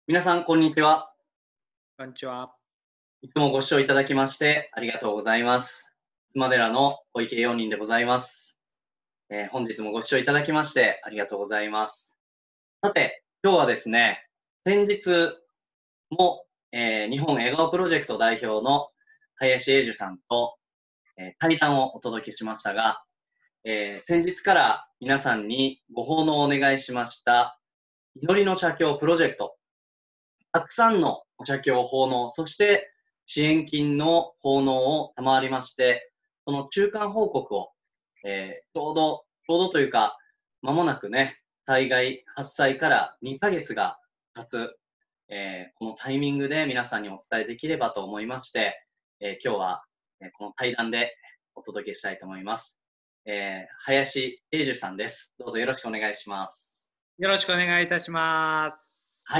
皆さん、こんにちは。 こんにちは。 いつもご視聴いただきましてありがとうございます。妻寺の小池洋人でございます。本日もご視聴いただきましてありがとうございます。さて、今日はですね、先日も、日本笑顔プロジェクト代表の林英樹さんと、対談をお届けしましたが、先日から皆さんにご奉納をお願いしました祈りの茶経プロジェクト、たくさんのお茶経奉納、そして支援金の奉納を賜りまして、その中間報告を、ちょうどというか、間もなくね、災害発災から2ヶ月が経つ、このタイミングで皆さんにお伝えできればと思いまして、今日は、この対談でお届けしたいと思います。林英樹さんです。どうぞよろしくお願いします。 よろしくお願いいたします。 はい。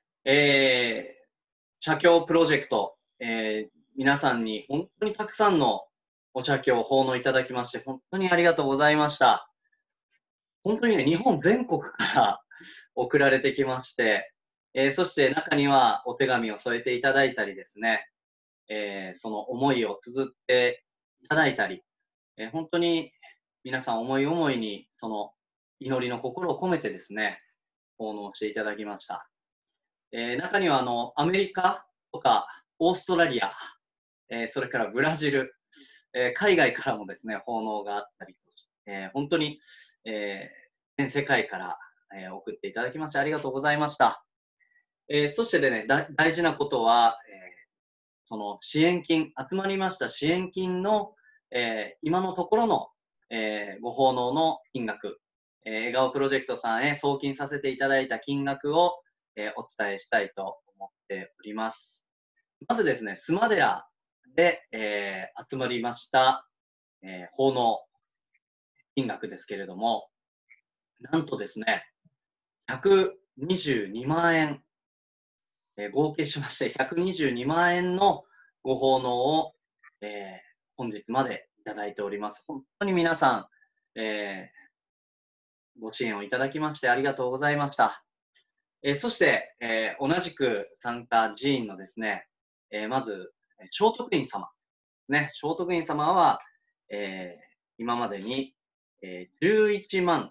茶経プロジェクト、皆さんに本当にたくさんのお茶経を奉納いただきまして、本当にありがとうございました。本当にね、日本全国から送られてきまして、そして中にはお手紙を添えていただいたりですね、その思いを綴っていただいたり、本当に皆さん思い思いにその祈りの心を込めてですね、奉納していただきました。中にはアメリカとかオーストラリア、それからブラジル、海外からもですね、奉納があったりとして、本当に、全世界から、送っていただきましてありがとうございました。そしてでね、大事なことは、その支援金、集まりました支援金の、今のところの、ご奉納の金額、笑顔プロジェクトさんへ送金させていただいた金額を、お伝えしたいと思っております。まずですね、須磨寺で、集まりました、奉納金額ですけれども、なんとですね、122万円、合計しまして122万円のご奉納を、本日までいただいております。本当に皆さん、ご支援をいただきましてありがとうございました。そして、同じく参加寺院のですね、まず、聖徳院様ですね。聖徳院様は、今までに、11万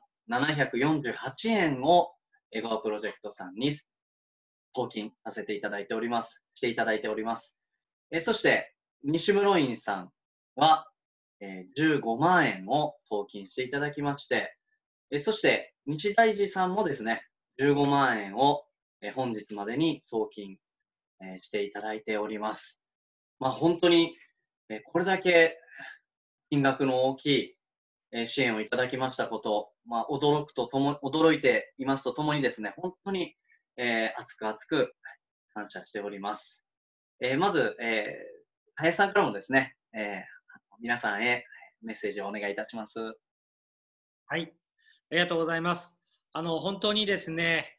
748円を笑顔プロジェクトさんに送金させていただいております。していただいております。そして、西室院さんは、15万円を送金していただきまして、そして、日大寺さんもですね、15万円を、本日までに送金、していただいております。まあ、本当に、これだけ金額の大きい、支援をいただきましたこと、まあ、驚いていますとともにですね、本当に、熱く熱く感謝しております。まず、林さんからもですね、皆さんへメッセージをお願いいたします。 はい、ありがとうございます。本当にですね、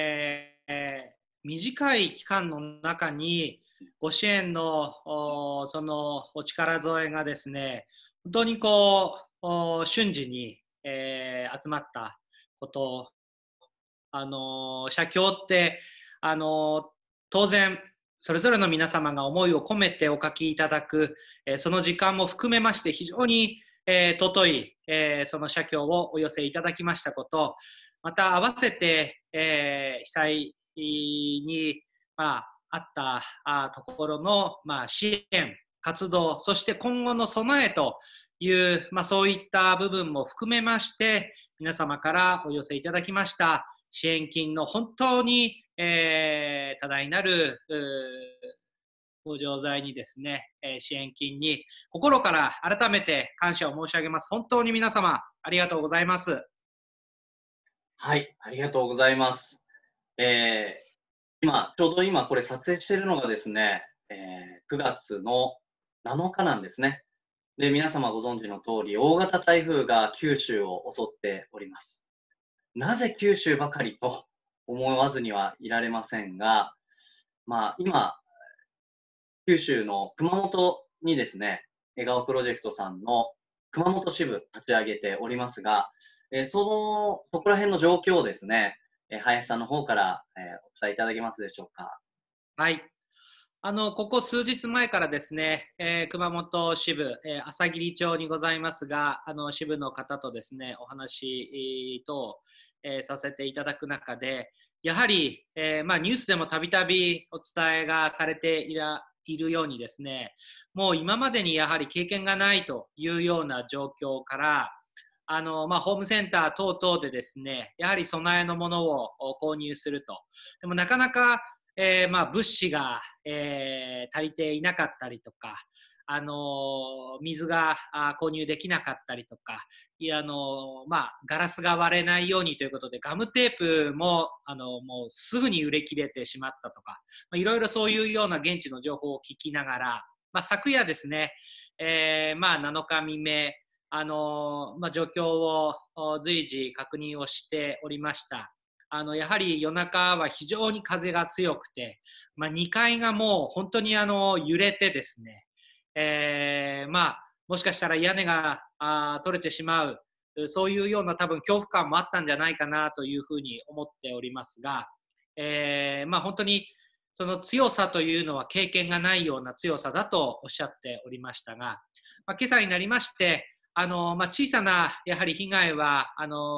短い期間の中にご支援のそのお力添えがですね、本当に瞬時に、集まったこと、写経って、当然、それぞれの皆様が思いを込めてお書きいただく、その時間も含めまして非常に、尊い、その写経をお寄せいただきましたこと、また合わせて、被災に、あったところの、支援、活動、そして今後の備えという、そういった部分も含めまして、皆様からお寄せいただきました支援金の本当に、多大なるご錠剤にですね、支援金に心から改めて感謝を申し上げます。本当に皆様ありがとうございます。 はい、ありがとうございます。ちょうど今これ撮影しているのがですね、9月の7日なんですね。で、皆様ご存知の通り、大型台風が九州を襲っております。なぜ九州ばかりと思わずにはいられませんが、今、九州の熊本にですね、笑顔プロジェクトさんの熊本支部立ち上げておりますが、そこら辺の状況をですね、 林さんの方から、お伝えいただけますでしょうか。 はい。ここ数日前からですね、熊本支部、朝霧町にございますが、支部の方とですね、お話と、させていただく中で、やはり、まあ、ニュースでもたびたびお伝えがされているようにですね、もう今までにやはり経験がないというような状況から、まあ、ホームセンター等々でですね、やはり備えのものを購入すると。でもなかなかまあ、物資が、足りていなかったりとか、水が購入できなかったりとか、まあ、ガラスが割れないようにということで、ガムテープももうすぐに売れ切れてしまったとか、いろいろそういうような現地の情報を聞きながら、まあ、昨夜ですね、まあ、7日未明、まあ、状況を随時確認をしておりました。やはり夜中は非常に風が強くて、まあ、2階がもう本当に揺れてですね、まあ、もしかしたら屋根が取れてしまう、そういうような多分恐怖感もあったんじゃないかなというふうに思っておりますが、まあ、本当にその強さというのは経験がないような強さだとおっしゃっておりましたが、まあ、今朝になりまして、まあ、小さなやはり被害は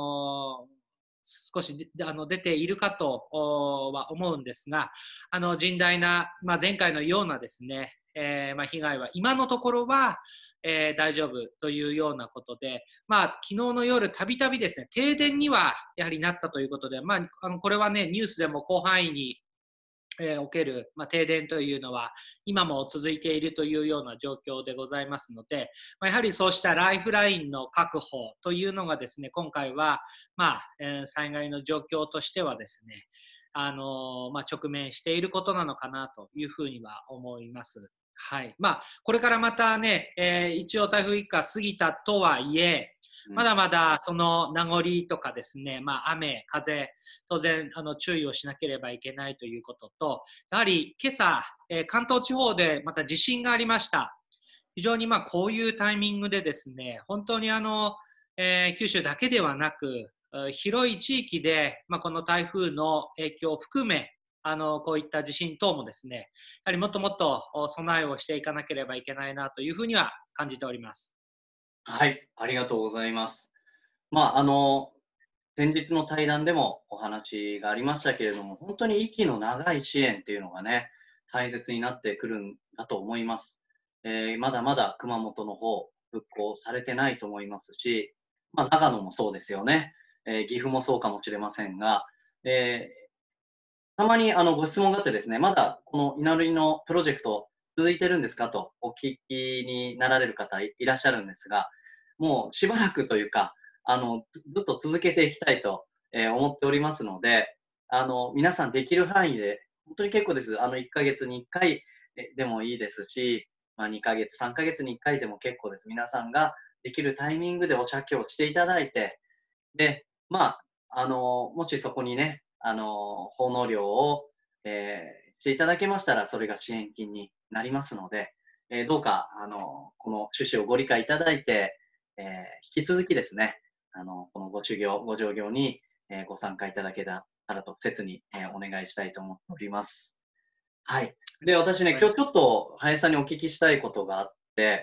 少し出ているかとは思うんですが、甚大な、まあ、前回のようなですね、まあ、被害は今のところは、大丈夫というようなことで、まあ、昨日の夜たびたびですね、停電にはやはりなったということで、まあ、これはね、ニュースでも広範囲における、まあ、停電というのは今も続いているというような状況でございますので、まあ、やはりそうしたライフラインの確保というのがですね、今回は、まあ災害の状況としてはですね、まあ、直面していることなのかなというふうには思います。はい。まあ、これからまたね、一応台風一過過ぎたとはいえ、まだまだその名残とかですね、まあ、雨、風、当然注意をしなければいけないということと、やはり今朝、関東地方でまた地震がありました。非常にまあこういうタイミングでですね、本当に九州だけではなく、広い地域で、まあ、この台風の影響を含め、こういった地震等もですね、やはりもっともっと備えをしていかなければいけないなというふうには感じております。 はい、ありがとうございます。まあ、先日の対談でもお話がありましたけれども、本当に息の長い支援っていうのがね、大切になってくるんだと思います。まだまだ熊本の方、復興されてないと思いますし、まあ、長野もそうですよね。岐阜もそうかもしれませんが、たまにご質問があってですね、まだこの稲荷のプロジェクト続いてるんですかとお聞きになられる方いらっしゃるんですが、もうしばらくというか、ずっと続けていきたいと、思っておりますので、皆さんできる範囲で、本当に結構です。1ヶ月に1回でもいいですし、まあ、2ヶ月、3ヶ月に1回でも結構です。皆さんができるタイミングでお茶をしていただいて、で、まあ、もしそこにね、奉納料を、していただけましたら、それが支援金になりますので、どうか、この趣旨をご理解いただいて、引き続きですね、このご上業に、ご参加いただけたらと、切に、お願いしたいと思っております。はい。で、私ね、今日ちょっと林さんにお聞きしたいことがあって、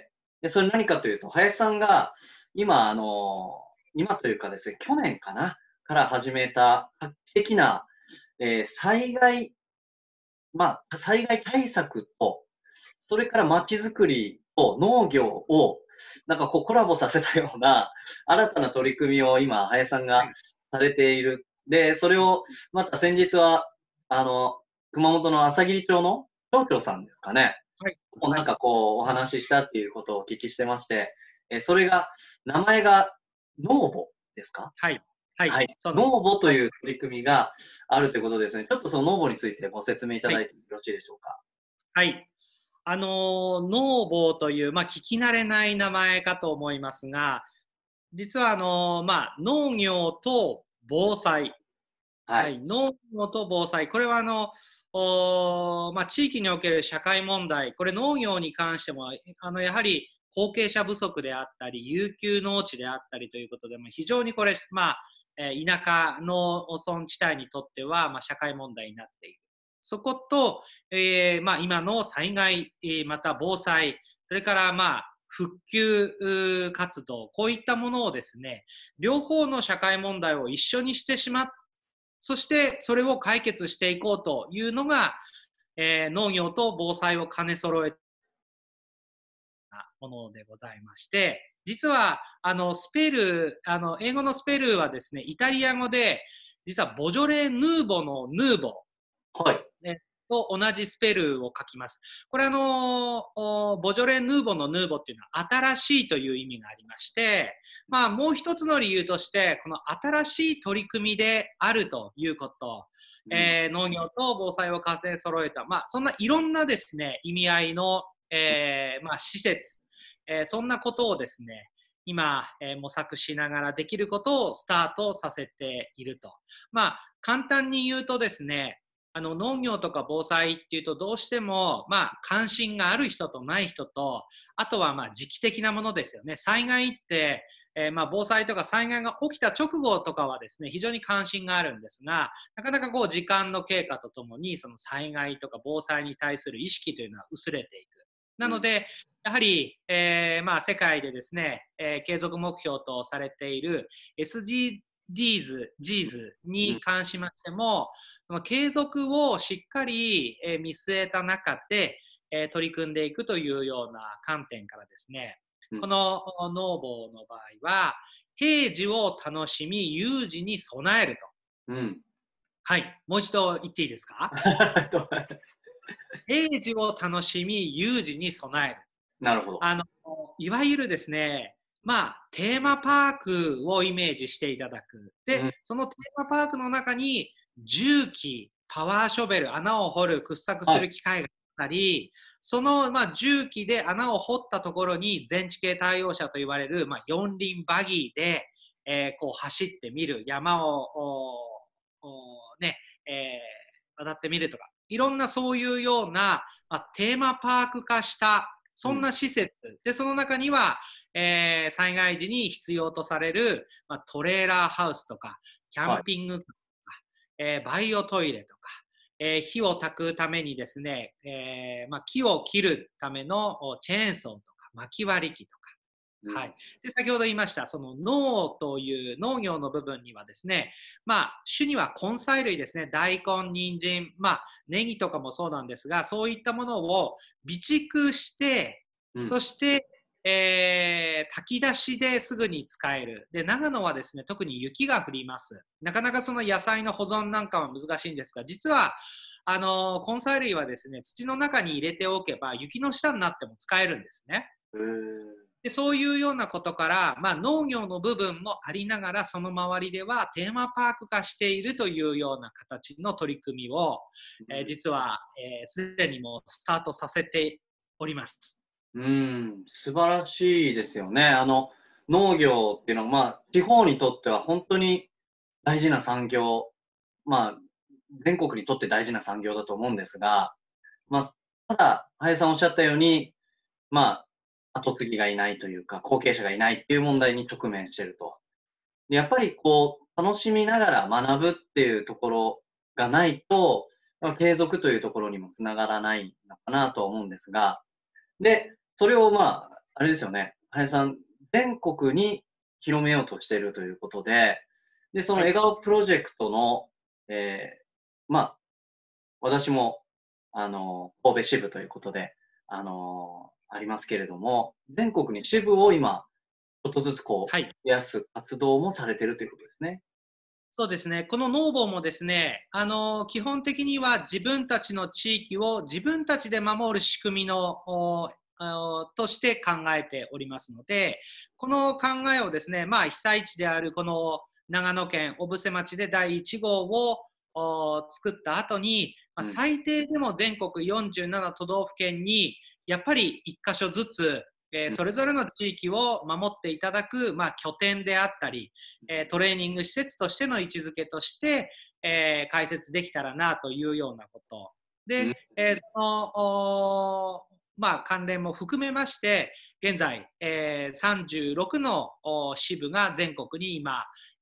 で、それ何かというと、林さんが今、今というかですね、去年かなから始めた画期的な、災害対策と、それから街づくりと農業を、なんかこうコラボさせたような、新たな取り組みを今、林さんがされている。で、それを、また先日は、熊本の朝霧町の町長さんですかね。 はい。 もうなんかこう、お話ししたっていうことをお聞きしてまして、それが、名前が、ノーボですか？ はい。はい。 はい。 そうなんです。 ノーボとはい。 いう取り組みがあるということですね。ちょっとそのノーボについてご説明いたはい。 だいてよろしいでしょうか？ はい。ノーボーという、まあ、聞き慣れない名前かと思いますが、実はまあ、農業と防災、 はい。 はい、農業と防災、これはまあ、地域における社会問題、これ農業に関しても、やはり後継者不足であったり、遊休農地であったりということで、非常にこれ、まあ、 田舎の村地帯にとっては、社会問題になっている。そこと、今の災害、また防災、それから復旧活動、こういったものをですね、両方の社会問題を一緒にしてしまっそしてそれを解決していこうというのが、農業と防災を兼ね揃えたものでございまして、実はスペル、英語のスペルはですね、イタリア語で、実はボジョレ・ヌーボのヌーボ、 はい。 と同じスペルを書きます。これボジョレ・ヌーボのヌーボっていうのは新しいという意味がありまして、もう一つの理由として、この新しい取り組みであるということ、農業と防災を兼ね揃えた、そんないろんなですね、意味合いの、施設、そんなことをですね、今、模索しながらできることをスタートさせていると。簡単に言うとですね、農業とか防災っていうとどうしても、関心がある人とない人と、あとは時期的なものですよね。災害って、防災とか災害が起きた直後とかはですね、非常に関心があるんですが、なかなか時間の経過とともに、その災害とか防災に対する意識というのは薄れていく。なので、やはり、世界でですね、継続目標とされている SDGs に関しましても、その継続をしっかり見据えた中で取り組んでいくというような観点からですね、この農房の場合は、平時を楽しみ、有事に備えると。はい、もう一度言っていいですか？平時を楽しみ、有事に備える。 なるほど。 いわゆるですね、テーマパークをイメージしていただく。で、そのテーマパークの中に、重機、パワーショベル、穴を掘る、掘削する機械があったり、その、重機で穴を掘ったところに、全地形対応車と言われる、四輪バギーで、走ってみる、山を、渡ってみるとか、いろんなそういうような、テーマパーク化したそんな施設、でその中には、災害時に必要とされる、トレーラーハウスとかキャンピングカーとか、バイオトイレとか、火を焚くためにですね、木を切るためのチェーンソーとか薪割り機とか、はい、で先ほど言いましたその農という農業の部分にはですね、主には根菜類ですね、大根、人参、ネギとかもそうなんですが、そういったものを備蓄して、そして、炊き出しですぐに使える。で、長野はですね、特に雪が降ります。なかなかその野菜の保存なんかは難しいんですが、実は根菜類はですね、土の中に入れておけば雪の下になっても使えるんですね。でそういうようなことから、農業の部分もありながら、その周りではテーマパーク化しているというような形の取り組みを、実はすでにもうスタートさせております。 素晴らしいですよね。農業っていうのは、地方にとっては本当に大事な産業、全国にとって大事な産業だと思うんですが、ただ、林さんおっしゃったように、後継ぎがいないというか、後継者がいないっていう問題に直面していると。でやっぱり楽しみながら学ぶっていうところがないと、継続というところにもつながらないのかなと思うんですが、で、それをあれですよね、林さん、全国に広めようとしているということで、で、その笑顔プロジェクトの、私も、神戸支部ということで、ありますけれども、全国に支部を今、ちょっとずつ増やす活動もされているということですね。 そうですね。この農房もですね、基本的には自分たちの地域を自分たちで守る仕組みのとして考えておりますので、この考えをですね、被災地であるこの長野県小布施町で第1号を作った後に、最低でも全国47都道府県にやっぱり1箇所ずつそれぞれの地域を守っていただく、拠点であったり、トレーニング施設としての位置づけとして、開設できたらなというようなこと。で、その関連も含めまして、現在、36の支部が全国に今、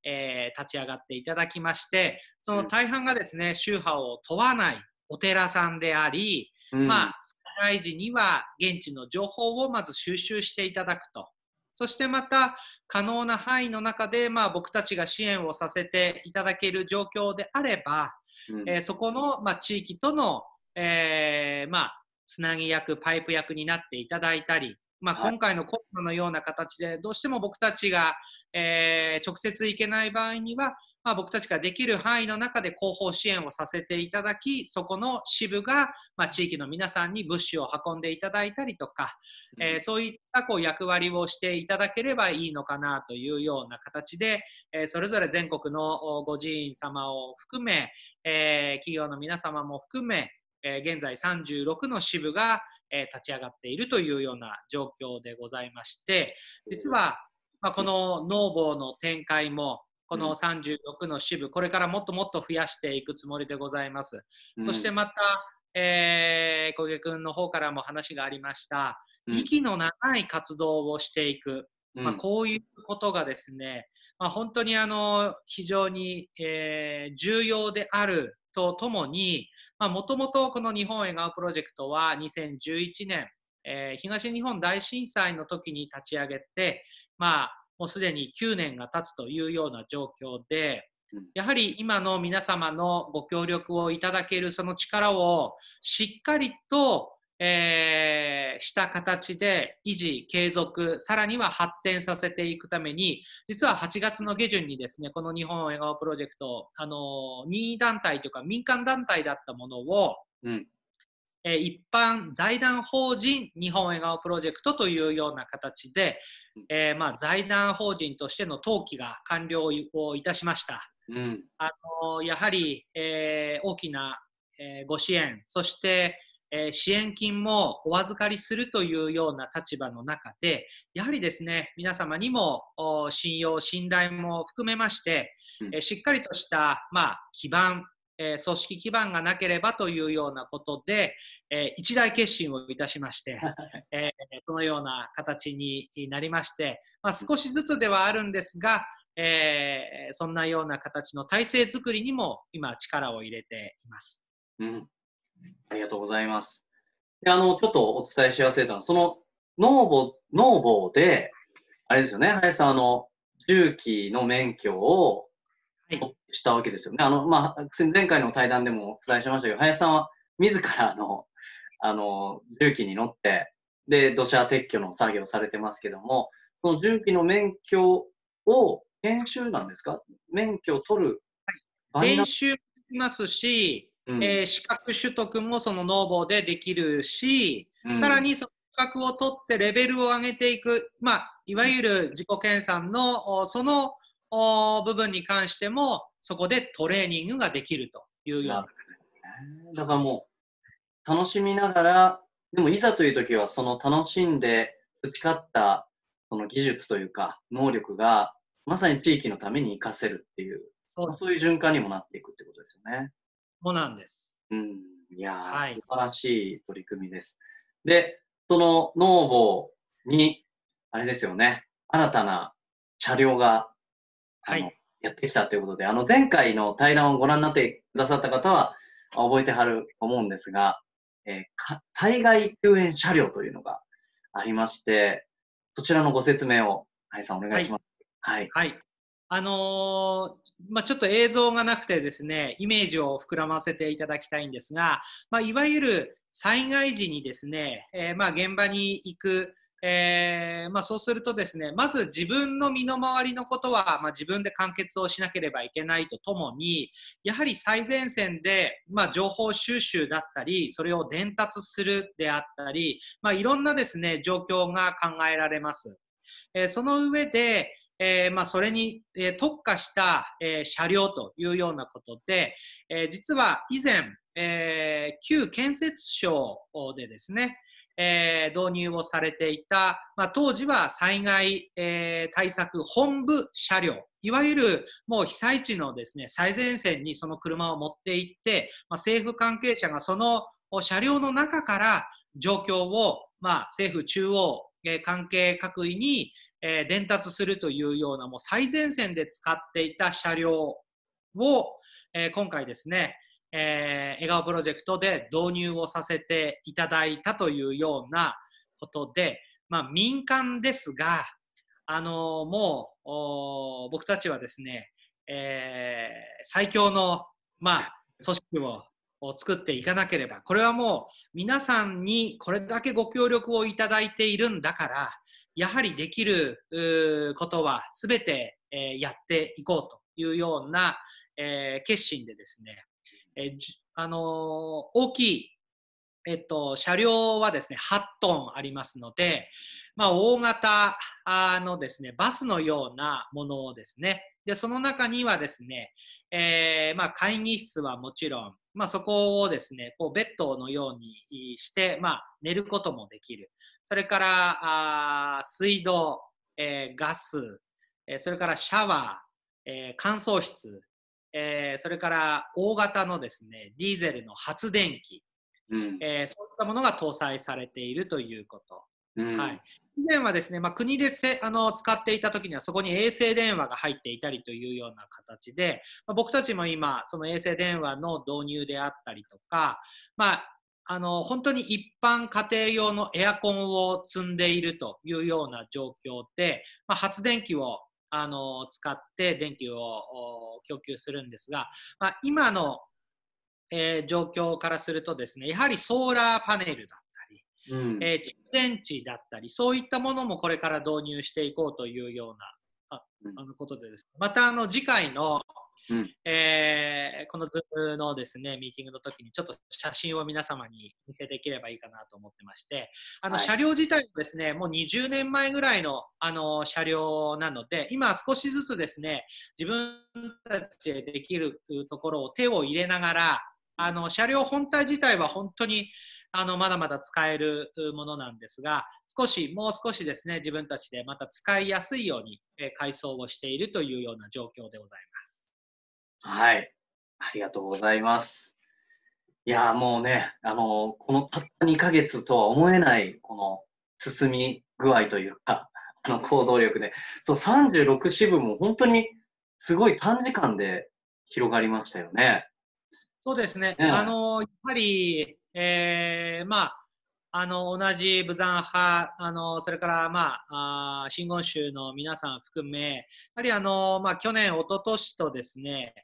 立ち上がっていただきまして、その大半がですね、宗派を問わないお寺さんであり、災害時には現地の情報をまず収集していただくと。そしてまた、可能な範囲の中で、僕たちが支援をさせていただける状況であれば、そこの、地域との、つなぎ役、パイプ役になっていただいたり、今回のコロナのような形で、どうしても僕たちが、直接行けない場合には、僕たちができる範囲の中で後方支援をさせていただき、そこの支部が、地域の皆さんに物資を運んでいただいたりとか、そういった役割をしていただければいいのかなというような形で、それぞれ全国のご寺院様を含め、企業の皆様も含め、現在36の支部が立ち上がっているというような状況でございまして、実は、この農房の展開も、この36の支部、これからもっともっと増やしていくつもりでございます。そしてまた、小池君の方からも話がありました、息の長い活動をしていく、こういうことがですね、本当に非常に、重要であるとともに、もともとこの日本笑顔プロジェクトは2011年、東日本大震災の時に立ち上げて、もうすでに9年が経つというような状況で、やはり今の皆様のご協力をいただけるその力をしっかりと、した形で維持、継続、さらには発展させていくために、実は8月の下旬にですね、この日本笑顔プロジェクト、任意団体というか民間団体だったものを、一般財団法人日本笑顔プロジェクトというような形で、財団法人としての登記が完了をいたしました。やはり、大きな、ご支援、そして支援金もお預かりするというような立場の中で、やはりですね、皆様にも信用、信頼も含めまして、しっかりとした、基盤、組織基盤がなければというようなことで、一大決心をいたしまして、このような形になりまして、少しずつではあるんですが、そんなような形の体制づくりにも今力を入れています。 ありがとうございます。で、ちょっとお伝えし忘れたのは、その農房で、あれですよね、林さん、重機の免許をしたわけですよね。前回の対談でもお伝えしましたけど、林さんは自ら重機に乗って、で、土砂撤去の作業をされてますけども、その重機の免許を研修なんですか？免許を取る練習できますし、資格取得もその農房でできるし、さらにその資格を取ってレベルを上げていく、いわゆる自己研鑽のその部分に関しても、そこでトレーニングができるというような。 だからもう、楽しみながら、でもいざという時は、その楽しんで培ったその技術というか、能力が、まさに地域のために活かせるっていう、そういう循環にもなっていくってことですよね。 そうなんです。 いやー、素晴らしい取り組みです。で、その農房に、あれですよね、新たな車両が、やってきたということで、前回の対談をご覧になってくださった方は、覚えてはると思うんですが、災害救援車両というのがありまして、そちらのご説明を、林さんお願いします。 ちょっと映像がなくてですね、イメージを膨らませていただきたいんですが、いわゆる災害時にですね、現場に行く、そうするとですね、まず自分の身の回りのことは、自分で完結をしなければいけないとともに、やはり最前線で、情報収集だったり、それを伝達するであったり、いろんなですね、状況が考えられます。その上で、それに、特化した、車両というようなことで、実は以前、旧建設省でですね、導入をされていた、当時は災害、対策本部車両、いわゆるもう被災地のですね、最前線にその車を持って行って、政府関係者がその車両の中から状況を、政府中央、関係各位に、 伝達するというようなもう最前線で使っていた車両を、今回ですね、笑顔プロジェクトで導入をさせていただいたというようなことで、民間ですが、もう僕たちはですね、最強の、組織を作っていかなければ、これはもう皆さんにこれだけご協力をいただいているんだから、やはりできることはすべてやっていこうというような決心でですね、大きい車両はですね、8トンありますので、大型のですね、バスのようなものをですね、で、その中にはですね、会議室はもちろん、そこをですね、こうベッドのようにして、寝ることもできる。それから、水道、ガス、それからシャワー、乾燥室、それから大型のですね、ディーゼルの発電機、そういったものが搭載されているということ。はい、以前はですね、国で使っていた時にはそこに衛星電話が入っていたりというような形で、僕たちも今その衛星電話の導入であったりとか、本当に一般家庭用のエアコンを積んでいるというような状況で、発電機を使って電気を供給するんですが、今の状況からするとですね、やはりソーラーパネルだったり、蓄電池だったり、そういったものもこれから導入していこうというようなことでですね、また次回の、この Zoom のですね、ミーティングの時にちょっと写真を皆様に見せできればいいかなと思ってまして、車両自体もですね、もう20年前ぐらいの、車両なので、今少しずつですね、自分たちでできるところを手を入れながら、車両本体自体は本当にまだまだ使えるものなんですが、もう少しですね、自分たちでまた使いやすいように改装をしているというような状況でございます。 はい。ありがとうございます。いや、もうね、このたった2ヶ月とは思えない、この進み具合というか、行動力で。36支部も本当にすごい短時間で広がりましたよね。 そうですね。やはり、同じブザン派、それから、真言宗の皆さん含め、やはり去年、一昨年とですね、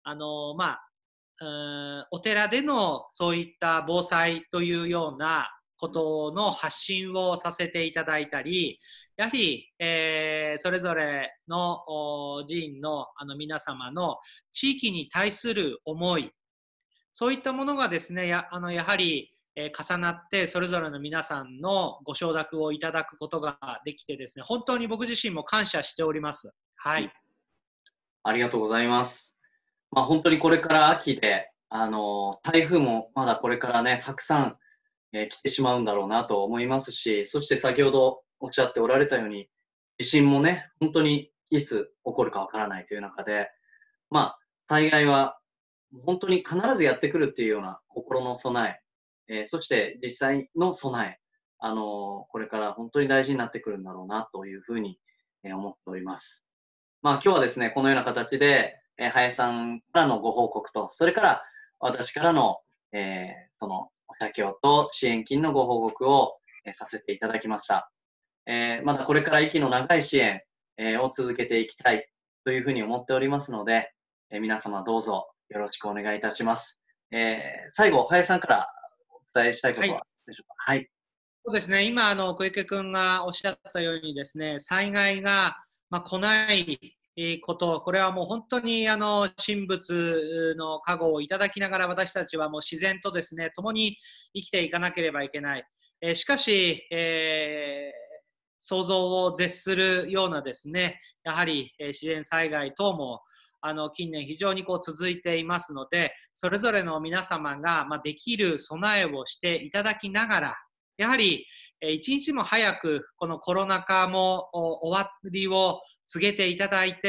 お寺でのそういった防災というようなことの発信をさせていただいたり、やはり、それぞれの寺院の皆様の地域に対する思い、そういったものがですね、やはり、重なって、それぞれの皆さんのご承諾をいただくことができてですね、本当に僕自身も感謝しております。はい。 ありがとうございます。本当にこれから秋で、台風もまだこれからね、たくさん、来てしまうんだろうなと思いますし、そして先ほどおっしゃっておられたように、地震もね、本当にいつ起こるかわからないという中で、災害は本当に必ずやってくるっていうような心の備え、そして実際の備え、これから本当に大事になってくるんだろうなというふうに、思っております。今日はですね、このような形で、林さんからのご報告と、それから私からの、そのお写経と支援金のご報告を、させていただきました。まだこれから息の長い支援、を続けていきたいというふうに思っておりますので、皆様どうぞよろしくお願いいたします。最後、林さんからお伝えしたいことはでしょうか。はい。 そうですね、今、小池君がおっしゃったようにですね、災害が、来ないこと、これはもう本当に神仏の加護をいただきながら、私たちはもう自然とですね、共に生きていかなければいけない。しかし、想像を絶するようなですね、やはり自然災害等も近年非常に続いていますので、それぞれの皆様ができる備えをしていただきながら、やはり一日も早くこのコロナ禍も終わりを告げていただいて、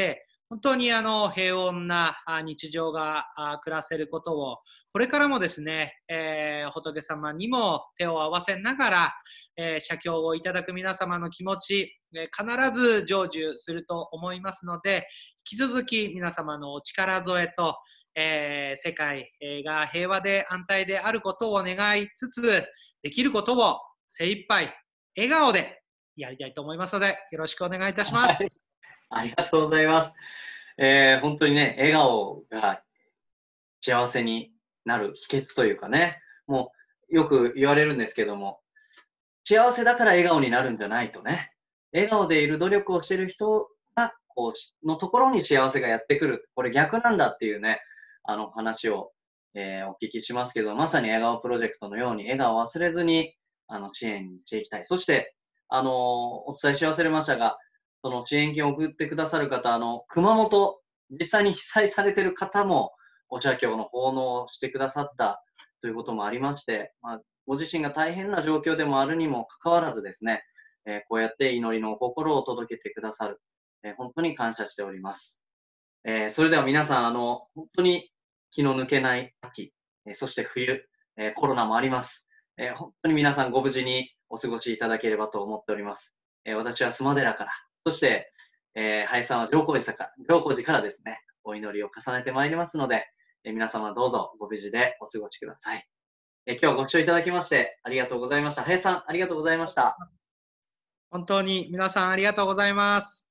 本当に平穏な日常が暮らせることを、これからもですね、仏様にも手を合わせながら、写経をいただく皆様の気持ち、必ず成就すると思いますので、引き続き皆様のお力添えと、世界が平和で安泰であることを願いつつ、できることを精一杯笑顔でやりたいと思いますので、よろしくお願いいたしまはい。 す。 ありがとうございます。本当にね、笑顔が幸せになる秘訣というかね、もうよく言われるんですけども、幸せだから笑顔になるんじゃないとね、笑顔でいる努力をしている人が、のところに幸せがやってくる。これ逆なんだっていうね、話を、お聞きしますけど、まさに笑顔プロジェクトのように、笑顔を忘れずに、支援していきたい。そして、お伝えし忘れましたが、その支援金を送ってくださる方、熊本、実際に被災されている方も、お茶経の奉納をしてくださったということもありまして、ご自身が大変な状況でもあるにもかかわらずですね、こうやって祈りの心を届けてくださる、本当に感謝しております。それでは皆さん、本当に気の抜けない秋、そして冬、コロナもあります。本当に皆さんご無事にお過ごしいただければと思っております。私は妻寺から、そして、林さんは上皇寺からですね、お祈りを重ねてまいりますので、皆様どうぞご無事でお過ごしください。今日はご視聴いただきましてありがとうございました。林さん、ありがとうございました。 本当に皆さんありがとうございます。